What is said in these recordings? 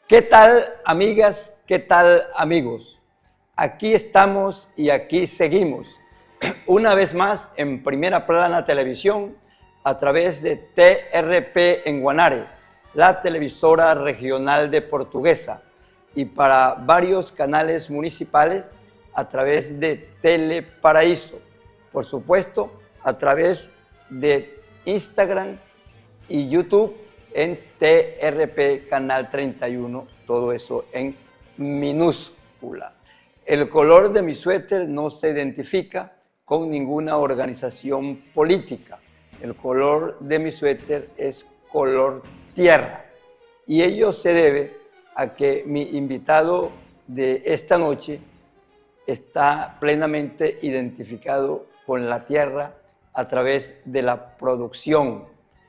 ¿Qué tal, amigas? ¿Qué tal, amigos? Aquí estamos y aquí seguimos. Una vez más en Primera Plana Televisión a través de TRP en Guanare, la televisora regional de Portuguesa, y para varios canales municipales a través de Teleparaíso. Por supuesto, a través de Instagram y YouTube en TRP Canal 31, todo eso en minúscula. El color de mi suéter no se identifica con ninguna organización política. El color de mi suéter es color tierra. Y ello se debe a que mi invitado de esta noche está plenamente identificado con la tierra a través de la producción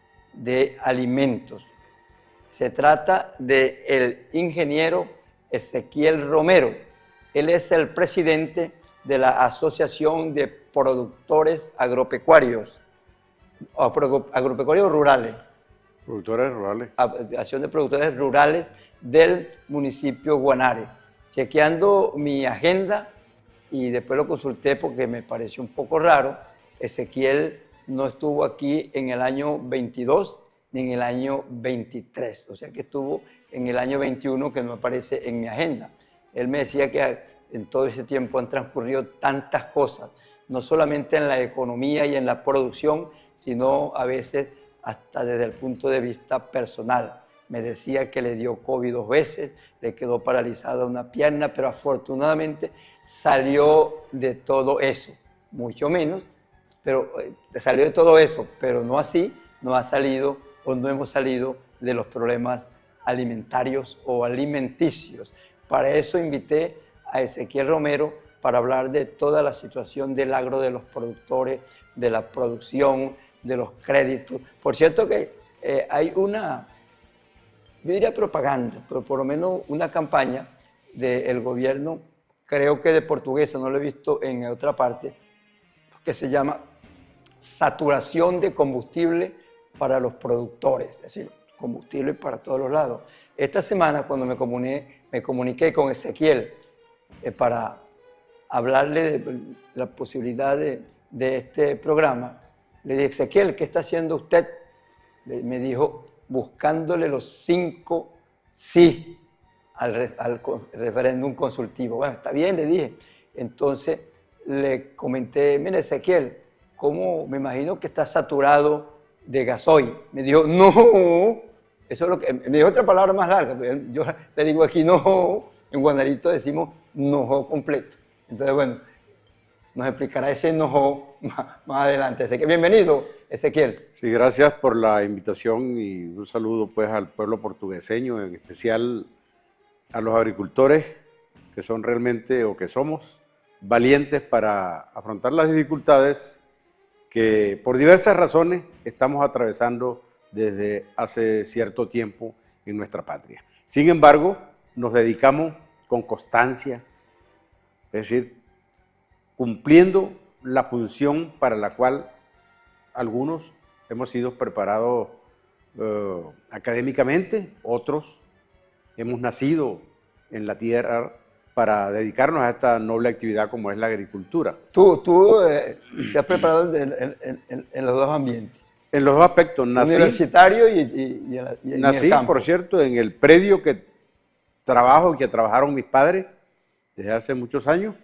de alimentos. Se trata del ingeniero Ezequiel Romero. Él es el presidente de la Asociación de Productores Agropecuarios, agropecuarios rurales. Productores rurales. Asociación de Productores Rurales del municipio Guanare. Chequeando mi agenda, y después lo consulté porque me pareció un poco raro, Ezequiel no estuvo aquí en el año 22 ni en el año 23, o sea que estuvo en el año 21, que no aparece en mi agenda. Él me decía que en todo ese tiempo han transcurrido tantas cosas, no solamente en la economía y en la producción, sino a veces hasta desde el punto de vista personal. Me decía que le dio COVID 2 veces, le quedó paralizada una pierna, pero afortunadamente salió de todo eso, mucho menos, pero salió de todo eso, pero no así, no ha salido o no hemos salido de los problemas alimentarios o alimenticios. Para eso invité a Ezequiel Romero para hablar de toda la situación del agro, de los productores, de la producción, de los créditos. Por cierto que hay una, yo diría propaganda, pero por lo menos una campaña del gobierno, creo que de Portuguesa, no lo he visto en otra parte, que se llama saturación de combustible para los productores, es decir, combustible para todos los lados. Esta semana, cuando me comuniqué con Ezequiel para hablarle de la posibilidad de este programa, le dije: Ezequiel, ¿qué está haciendo usted? Me dijo: buscándole los 5 sí al referéndum consultivo. Bueno, está bien, le dije. Entonces le comenté: mire, Ezequiel, ¿cómo? Me imagino que está saturado de gasoil. Me dijo: no, eso es lo que... Me dijo otra palabra más larga, pero yo le digo aquí no, en Guanarito decimos no completo. Entonces, bueno, nos explicará ese no más adelante. Así que bienvenido, Ezequiel. Sí, gracias por la invitación y un saludo pues al pueblo portugueseño, en especial a los agricultores que son realmente, o que somos, valientes para afrontar las dificultades que por diversas razones estamos atravesando desde hace cierto tiempo en nuestra patria. Sin embargo, nos dedicamos con constancia, es decir, cumpliendo la función para la cual algunos hemos sido preparados académicamente, otros hemos nacido en la tierra para dedicarnos a esta noble actividad como es la agricultura. Tú te has preparado en los dos ambientes. En los dos aspectos. Universitario y nací, en el campo. Por cierto, en el predio que trabajaron mis padres desde hace muchos años,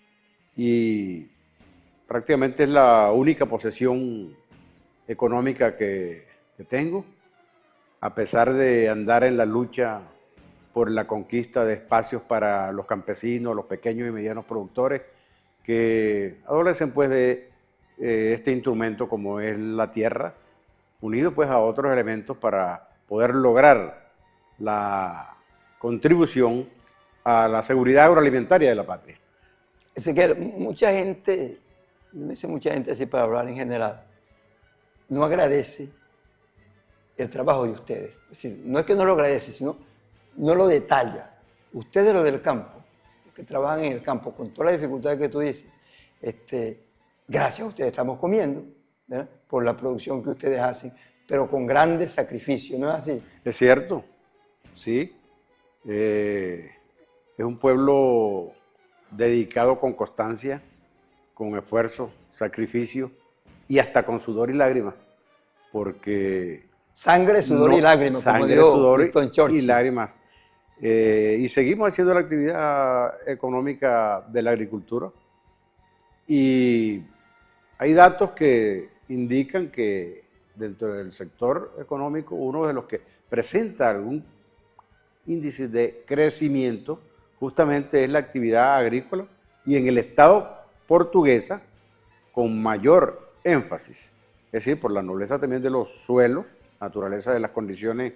y prácticamente es la única posesión económica que tengo, a pesar de andar en la lucha por la conquista de espacios para los campesinos, los pequeños y medianos productores que adolecen pues de este instrumento como es la tierra, unido pues a otros elementos para poder lograr la contribución a la seguridad agroalimentaria de la patria. Es que mucha gente, no dice mucha gente así para hablar en general, no agradece el trabajo de ustedes. Es decir, no es que no lo agradece, sino no lo detalla. Ustedes, los del campo, los que trabajan en el campo, con todas las dificultades que tú dices, gracias a ustedes estamos comiendo, ¿verdad? Por la producción que ustedes hacen, pero con grandes sacrificios, ¿no es así? Es cierto, sí. Es un pueblo dedicado con constancia, con esfuerzo, sacrificio y hasta con sudor y lágrimas, porque sangre, sudor y lágrimas, como sangre, dijo sudor Winston Churchill. y lágrimas. Y seguimos haciendo la actividad económica de la agricultura. Y hay datos que indican que dentro del sector económico, uno de los que presenta algún índice de crecimiento justamente es la actividad agrícola, y en el estado portuguesa con mayor énfasis, es decir, por la nobleza también de los suelos, naturaleza de las condiciones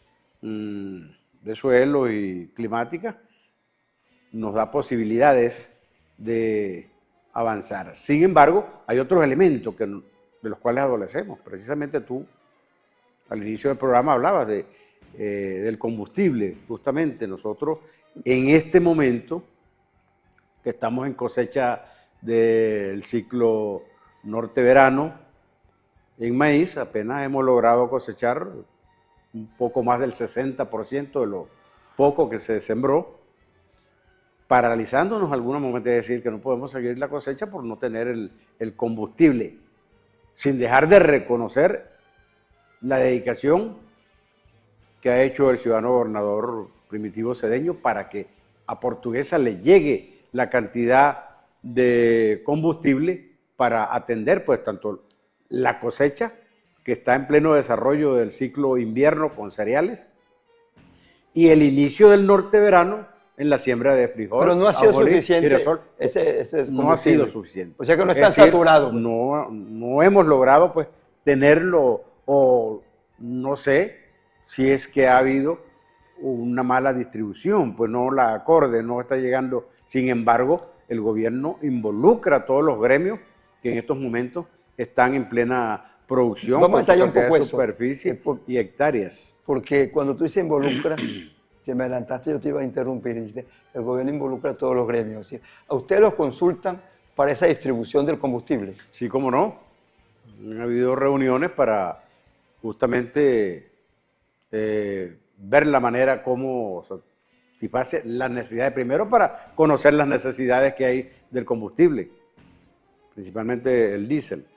de suelo y climáticas, nos da posibilidades de avanzar. Sin embargo, hay otros elementos de los cuales adolecemos. Precisamente tú, al inicio del programa, hablabas del combustible. Justamente nosotros, en este momento, que estamos en cosecha del ciclo norte-verano, en maíz, apenas hemos logrado cosechar un poco más del 60% de lo poco que se sembró, paralizándonos algunos momentos, de decir que no podemos seguir la cosecha por no tener el combustible, sin dejar de reconocer la dedicación que ha hecho el ciudadano gobernador Primitivo Cedeño para que a Portuguesa le llegue la cantidad de combustible para atender pues tanto la cosecha, que está en pleno desarrollo del ciclo invierno con cereales, y el inicio del norte-verano en la siembra de frijol. Pero no ha sido ajonjolí, suficiente. girasol. No ha sido suficiente. O sea que no están saturados. No hemos logrado pues tenerlo, o no sé si es que ha habido una mala distribución, pues no la acorde, no está llegando. Sin embargo, el gobierno involucra a todos los gremios que en estos momentos están en plena producción. Vamos a detallar un poco eso. Superficie y hectáreas. Porque cuando tú dices involucra, si me adelantaste yo te iba a interrumpir, y dijiste, el gobierno involucra a todos los gremios. ¿Sí? ¿A ustedes los consultan para esa distribución del combustible? Sí, cómo no. Han habido reuniones para justamente ver la manera como satisface las necesidades, primero para conocer las necesidades que hay del combustible, principalmente el diésel,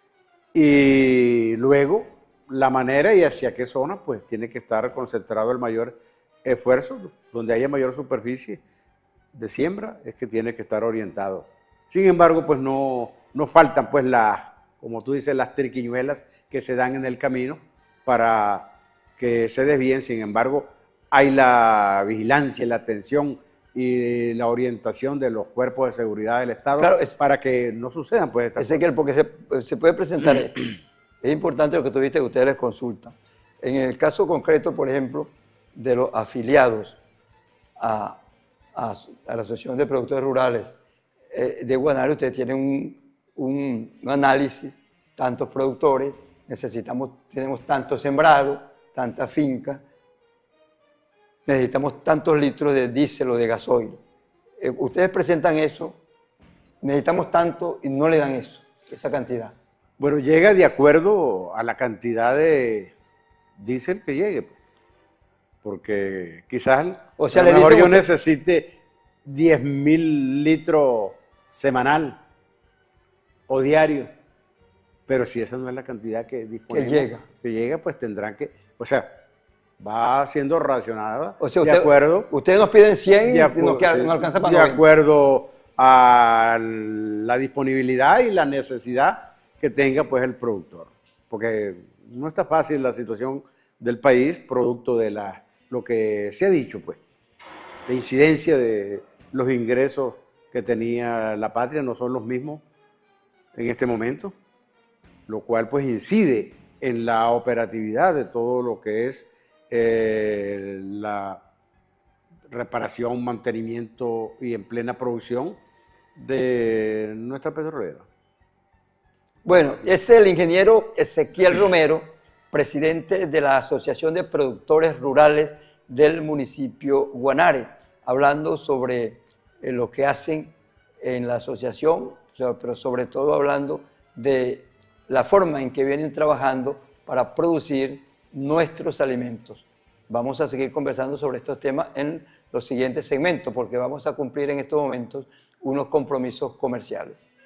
y luego la manera y hacia qué zona pues tiene que estar concentrado el mayor esfuerzo, donde haya mayor superficie de siembra es que tiene que estar orientado. Sin embargo, pues no faltan pues como tú dices, las triquiñuelas que se dan en el camino para que se desvíen. Sin embargo, hay la vigilancia, la atención y la orientación de los cuerpos de seguridad del Estado, claro, para que no sucedan pues estas cosas. Porque se puede presentar esto. Es importante lo que tú viste, que ustedes les consultan. En el caso concreto, por ejemplo, de los afiliados a la Asociación de Productores Rurales de Guanare, ustedes tienen un análisis, tantos productores, tenemos tanto sembrado, tanta finca, necesitamos tantos litros de diésel o de gasoil. Ustedes presentan eso, necesitamos tanto y no le dan eso, esa cantidad. Bueno, llega de acuerdo a la cantidad de diésel que llegue, porque quizás o sea, a lo mejor yo necesite 10.000 litros semanal o diario, pero si esa no es la cantidad que disponemos, que llega, pues tendrán que, o sea, va siendo racionada, o sea, de acuerdo. Ustedes nos piden 100 y no alcanza para 90. De acuerdo a la disponibilidad y la necesidad que tenga pues el productor, porque no está fácil la situación del país, producto de lo que se ha dicho, pues, la incidencia de los ingresos que tenía la patria no son los mismos en este momento, lo cual pues incide en la operatividad de todo lo que es la reparación, mantenimiento y en plena producción de nuestra petrolera. Bueno, es el ingeniero Ezequiel Romero, presidente de la Asociación de Productores Rurales del municipio Guanare, hablando sobre lo que hacen en la asociación, pero sobre todo hablando de la forma en que vienen trabajando para producir nuestros alimentos. vamos a seguir conversando sobre estos temas en los siguientes segmentos, porque vamos a cumplir en estos momentos unos compromisos comerciales.